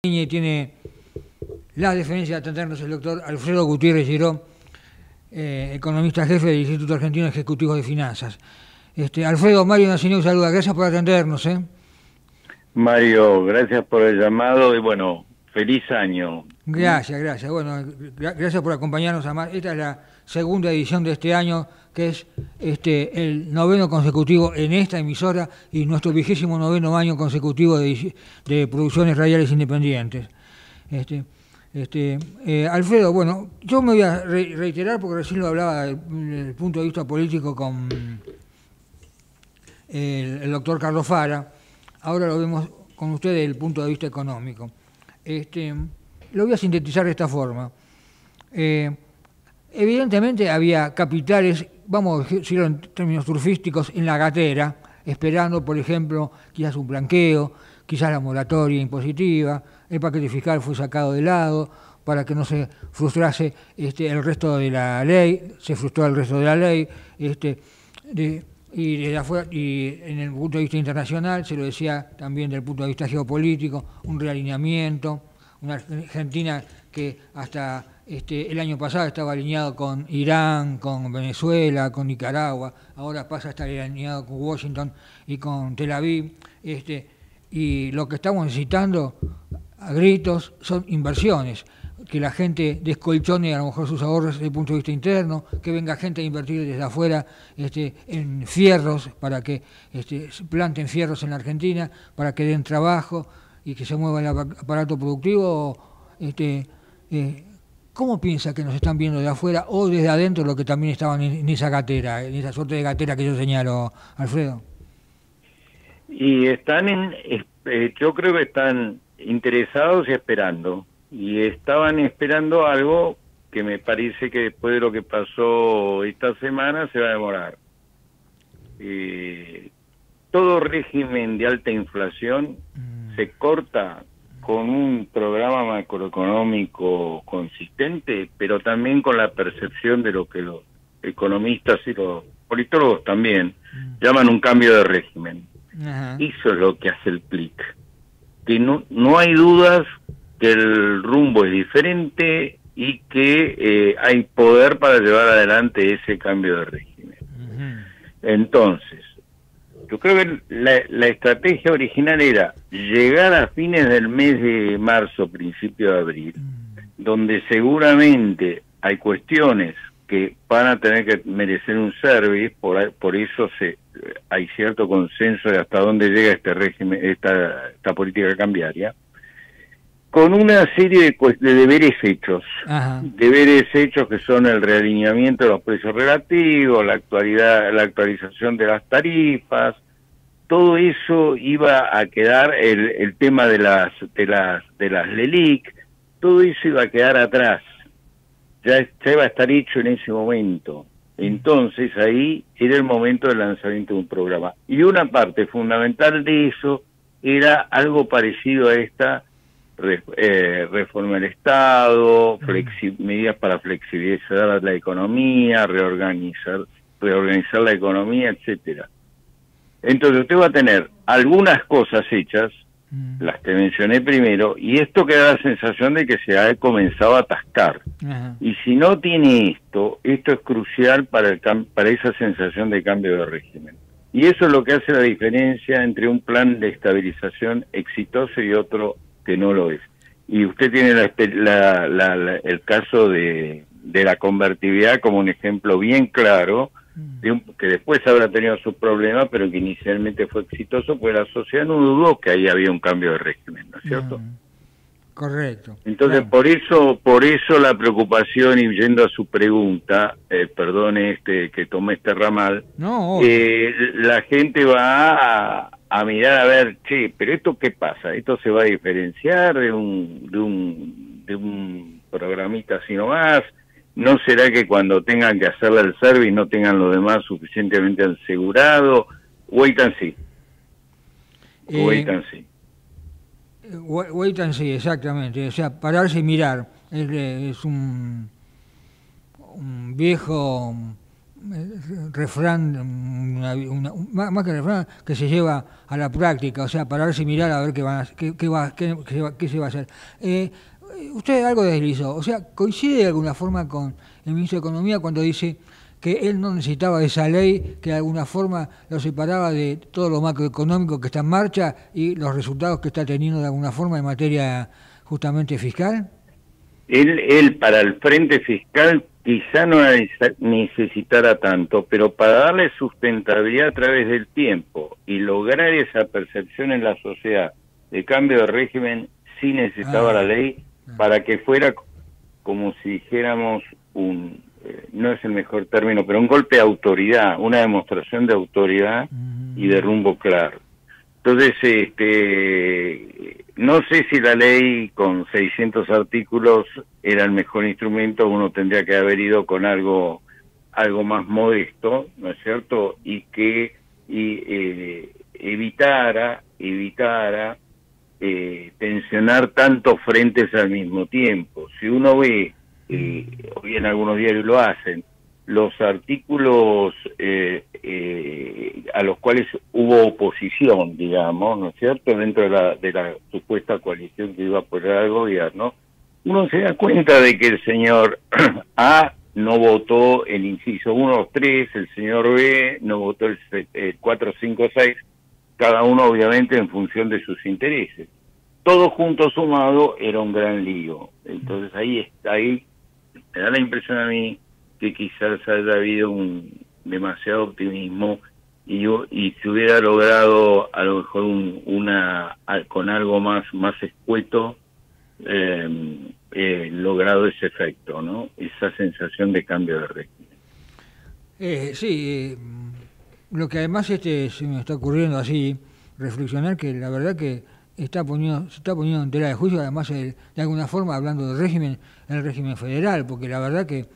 y tiene la deferencia de atendernos el doctor Alfredo Gutiérrez Giró, economista jefe del Instituto Argentino Ejecutivo de Finanzas. Alfredo, Mario Nacineu saluda, gracias por atendernos. Mario, gracias por el llamado y bueno, feliz año. Gracias. Bueno, gracias por acompañarnos. Esta es la segunda edición de este año, que es el 9º consecutivo en esta emisora y nuestro 29º año consecutivo de producciones radiales independientes. Alfredo, bueno, yo me voy a reiterar porque recién lo hablaba desde el punto de vista político con el doctor Carlos Fara, ahora lo vemos con usted desde el punto de vista económico. Lo voy a sintetizar de esta forma. Evidentemente había capitales, vamos a decirlo en términos surfísticos, en la gatera, esperando, por ejemplo, quizás un blanqueo, quizás la moratoria impositiva, el paquete fiscal fue sacado de lado para que no se frustrase el resto de la ley, se frustró el resto de la ley, y desde afuera, y en el punto de vista internacional, se lo decía también desde el punto de vista geopolítico, un realineamiento, una Argentina que hasta el año pasado estaba alineado con Irán, con Venezuela, con Nicaragua, ahora pasa a estar alineado con Washington y con Tel Aviv, y lo que estamos necesitando a gritos son inversiones, que la gente descolchone a lo mejor sus ahorros desde el punto de vista interno, que venga gente a invertir desde afuera en fierros, para que se planten fierros en la Argentina, para que den trabajo y que se mueva el aparato productivo. ¿Cómo piensa que nos están viendo de afuera o desde adentro, lo que también estaban en esa gatera, en esa suerte de gatera que yo señalo, Alfredo? Y yo creo que están interesados y esperando. Y estaban esperando algo que me parece que después de lo que pasó esta semana se va a demorar. Todo régimen de alta inflación se corta con un programa macroeconómico consistente, pero también con la percepción de lo que los economistas y los politólogos también llaman un cambio de régimen. Ajá. Eso es lo que hace el clic. Que no hay dudas que el rumbo es diferente y que hay poder para llevar adelante ese cambio de régimen. Entonces, yo creo que la estrategia original era llegar a fines del mes de marzo, principio de abril, donde seguramente hay cuestiones que van a tener que merecer un service, por eso hay cierto consenso de hasta dónde llega este régimen, esta política cambiaria, con una serie de deberes hechos. Ajá. Deberes hechos que son el realineamiento de los precios relativos, la actualización de las tarifas. Todo eso iba a quedar, el tema de las LELIC, todo eso iba a quedar atrás. Ya iba a estar hecho en ese momento. Entonces ahí era el momento del lanzamiento de un programa. Y una parte fundamental de eso era algo parecido a esta reforma del Estado, medidas para flexibilizar la economía, reorganizar la economía, etcétera. Entonces usted va a tener algunas cosas hechas, las que mencioné primero, y esto que da la sensación de que se ha comenzado a atascar. Y si no tiene esto es crucial para esa sensación de cambio de régimen. Y eso es lo que hace la diferencia entre un plan de estabilización exitoso y otro que no lo es. Y usted tiene el caso de la convertibilidad como un ejemplo bien claro, que después habrá tenido sus problemas, pero que inicialmente fue exitoso, pues la sociedad no dudó que ahí había un cambio de régimen, ¿no es cierto? Correcto. Entonces, claro. por eso la preocupación, y yendo a su pregunta, perdone que tomé este ramal, la gente va a mirar a ver, pero ¿esto qué pasa? ¿Esto se va a diferenciar de un programita así nomás? ¿No será que cuando tengan que hacerle el service no tengan los demás suficientemente asegurado? Wait and see. Wait and see. Wait and see, exactamente. O sea, pararse y mirar. Es un viejo refrán, más que refrán, que se lleva a la práctica, o sea, pararse y mirar a ver qué se va a hacer. Usted algo deslizó, o sea, ¿coincide de alguna forma con el ministro de Economía cuando dice que él no necesitaba esa ley, que de alguna forma lo separaba de todo lo macroeconómico que está en marcha y los resultados que está teniendo de alguna forma en materia justamente fiscal? Él para el frente fiscal quizá no necesitara tanto, pero para darle sustentabilidad a través del tiempo y lograr esa percepción en la sociedad de cambio de régimen, sí necesitaba la ley para que fuera, como si dijéramos, no es el mejor término, pero un golpe de autoridad, una demostración de autoridad y de rumbo claro. Entonces, no sé si la ley con 600 artículos era el mejor instrumento, uno tendría que haber ido con algo más modesto, ¿no es cierto? Y que evitara tensionar tantos frentes al mismo tiempo. Si uno ve, hoy en algunos diarios lo hacen, los artículos a los cuales hubo oposición, digamos, ¿no es cierto?, dentro de la supuesta coalición que iba a apoyar al gobierno, uno se da cuenta de que el señor A no votó el inciso 1 o 3, el señor B no votó el 4, 5, 6, cada uno obviamente en función de sus intereses. Todo junto sumado era un gran lío. Entonces ahí me da la impresión a mí que quizás haya habido un demasiado optimismo y se hubiera logrado a lo mejor con algo más escueto logrado ese efecto, ¿no? Esa sensación de cambio de régimen. Sí, lo que además se me está ocurriendo así, reflexionar que la verdad que se está poniendo en tela de juicio, además de alguna forma, hablando del régimen, el régimen federal, porque la verdad que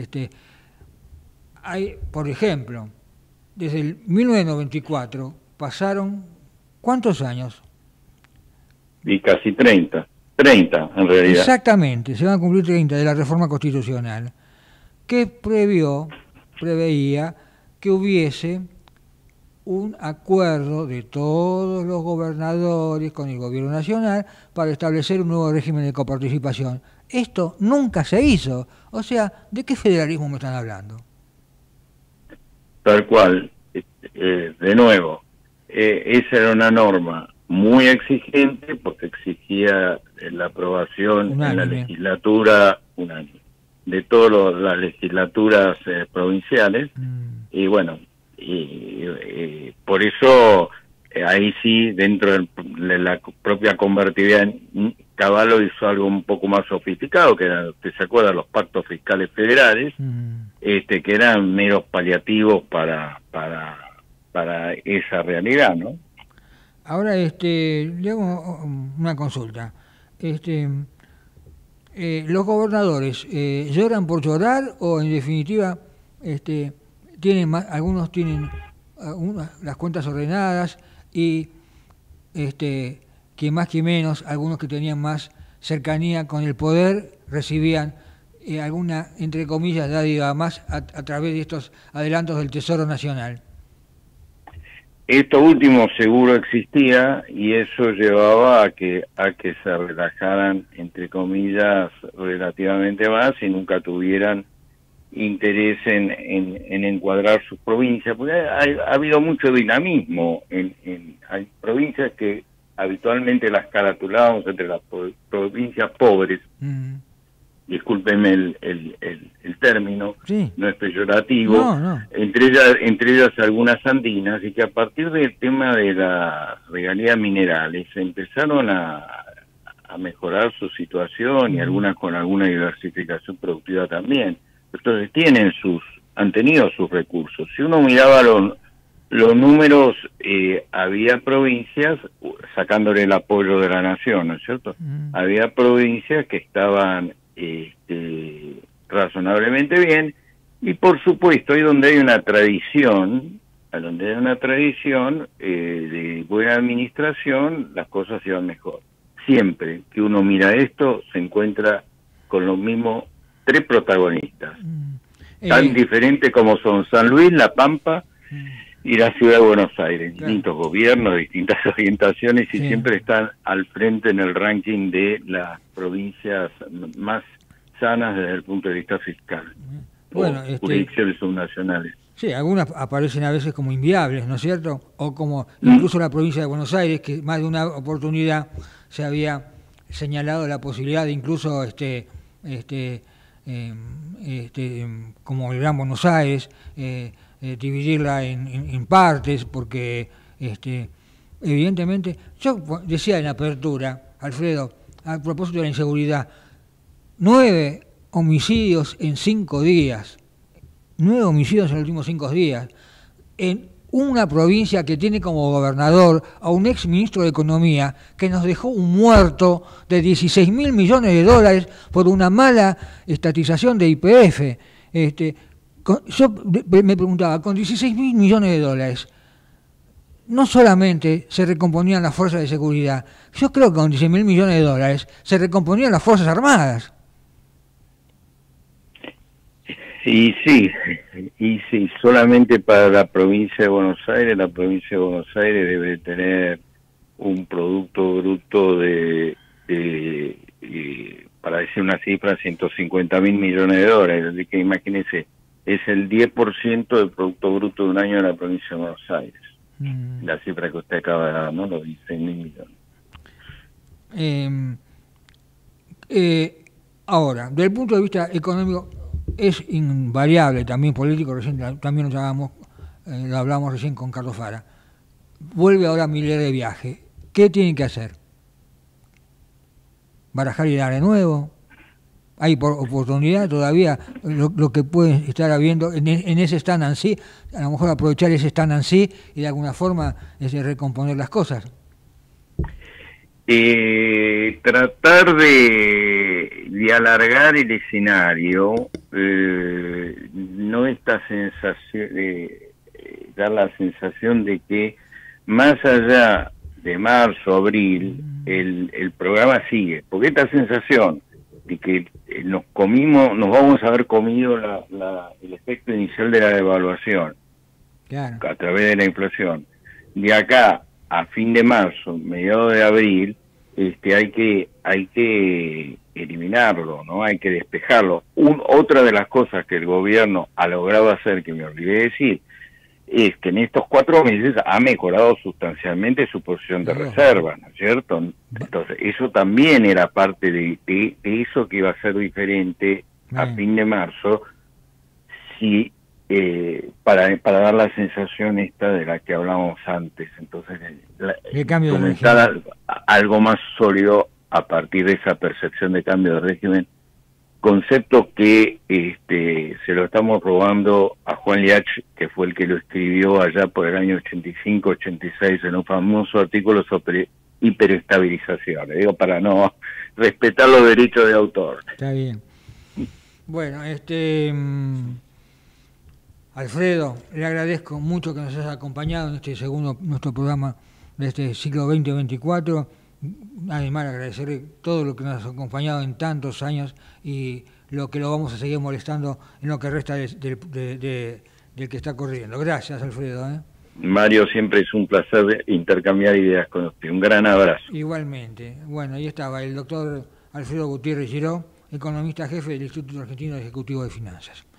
hay, por ejemplo, desde el 1994 pasaron ¿cuántos años? Y casi 30 en realidad. Exactamente, se van a cumplir 30 de la reforma constitucional, que preveía que hubiese un acuerdo de todos los gobernadores con el gobierno nacional para establecer un nuevo régimen de coparticipación. Esto nunca se hizo. O sea, ¿de qué federalismo me están hablando? Tal cual. De nuevo, esa era una norma muy exigente porque exigía la aprobación en la legislatura unánime de todas las legislaturas provinciales. Y bueno, por eso ahí sí, dentro de la propia convertibilidad, Cavallo hizo algo un poco más sofisticado, que era, ¿te se acuerdan? Los pactos fiscales federales, que eran meros paliativos para esa realidad, ¿no? Ahora, le hago una consulta. ¿Los gobernadores lloran por llorar o en definitiva algunos tienen las cuentas ordenadas y que más que menos, algunos que tenían más cercanía con el poder recibían alguna, entre comillas, dádiva más a través de estos adelantos del Tesoro Nacional? Esto último seguro existía y eso llevaba a que se relajaran, entre comillas, relativamente más y nunca tuvieran interés en encuadrar sus provincias, porque ha habido mucho dinamismo hay provincias que habitualmente las caratulábamos entre las provincias pobres. Discúlpenme el término, sí. No es peyorativo, no. Entre ellas algunas andinas, y que a partir del tema de las regalías minerales empezaron a mejorar su situación y algunas con alguna diversificación productiva también. Entonces han tenido sus recursos. Si uno miraba los números, había provincias, sacándole el apoyo de la nación, ¿no es cierto? Había provincias que estaban razonablemente bien, y por supuesto ahí donde hay una tradición de buena administración, las cosas iban mejor. Siempre que uno mira esto se encuentra con los mismos tres protagonistas: tan diferentes como son San Luis, La Pampa y la Ciudad de Buenos Aires, distintos gobiernos, distintas orientaciones, y siempre están al frente en el ranking de las provincias más sanas desde el punto de vista fiscal. Bueno, jurisdicciones subnacionales. Sí, algunas aparecen a veces como inviables, ¿no es cierto? O como incluso la provincia de Buenos Aires, que más de una oportunidad se había señalado la posibilidad de incluso como el Gran Buenos Aires, dividirla en partes, porque evidentemente, yo decía en la apertura, Alfredo, a propósito de la inseguridad, 9 homicidios en 5 días, 9 homicidios en los últimos 5 días, en una provincia que tiene como gobernador a un ex ministro de Economía que nos dejó un muerto de 16.000 millones de dólares por una mala estatización de YPF. Yo me preguntaba, con 16.000 millones de dólares, no solamente se recomponían las fuerzas de seguridad, yo creo que con 16.000 millones de dólares se recomponían las Fuerzas Armadas. Y sí, solamente para la provincia de Buenos Aires, la provincia de Buenos Aires debe tener un producto bruto para decir una cifra, 150.000 millones de dólares. Así que imagínense, es el 10% del producto bruto de un año de la provincia de Buenos Aires. La cifra que usted acaba de dar, ¿no? Los 16.000 millones. Ahora, desde el punto de vista económico, es invariable, también político, recién también lo hablamos recién con Carlos Fara. Vuelve ahora Milei de viaje. ¿Qué tienen que hacer? ¿Barajar y dar de nuevo? ¿Hay oportunidad todavía? Lo que pueden estar habiendo en ese stand and see, a lo mejor aprovechar ese stand and see y de alguna forma recomponer las cosas. Tratar de alargar el escenario, no esta sensación, dar la sensación de que más allá de marzo, abril, el programa sigue, porque esta sensación de que nos vamos a haber comido el efecto inicial de la devaluación, claro, a través de la inflación, de acá a fin de marzo, mediados de abril, hay que eliminarlo, ¿no? Hay que despejarlo. Otra de las cosas que el gobierno ha logrado hacer, que me olvidé decir, es que en estos 4 meses ha mejorado sustancialmente su posición de reserva, ¿no es cierto? Entonces, eso también era parte de eso que iba a ser diferente a fin de marzo, si para dar la sensación esta de la que hablábamos antes. Entonces, comenzar algo más sólido a partir de esa percepción de cambio de régimen, concepto que se lo estamos robando a Juan Liach, que fue el que lo escribió allá por el año 85-86 en un famoso artículo sobre hiperestabilización, le digo para no respetar los derechos de autor. Está bien. Bueno, Alfredo, le agradezco mucho que nos hayas acompañado en este segundo nuestro programa de este ciclo 2024. Además, agradecerle todo lo que nos ha acompañado en tantos años y lo que lo vamos a seguir molestando en lo que resta del que está corriendo. Gracias, Alfredo. Mario, siempre es un placer intercambiar ideas con usted. Un gran abrazo. Igualmente. Bueno, ahí estaba el doctor Alfredo Gutiérrez Giró, economista jefe del Instituto Argentino Ejecutivo de Finanzas.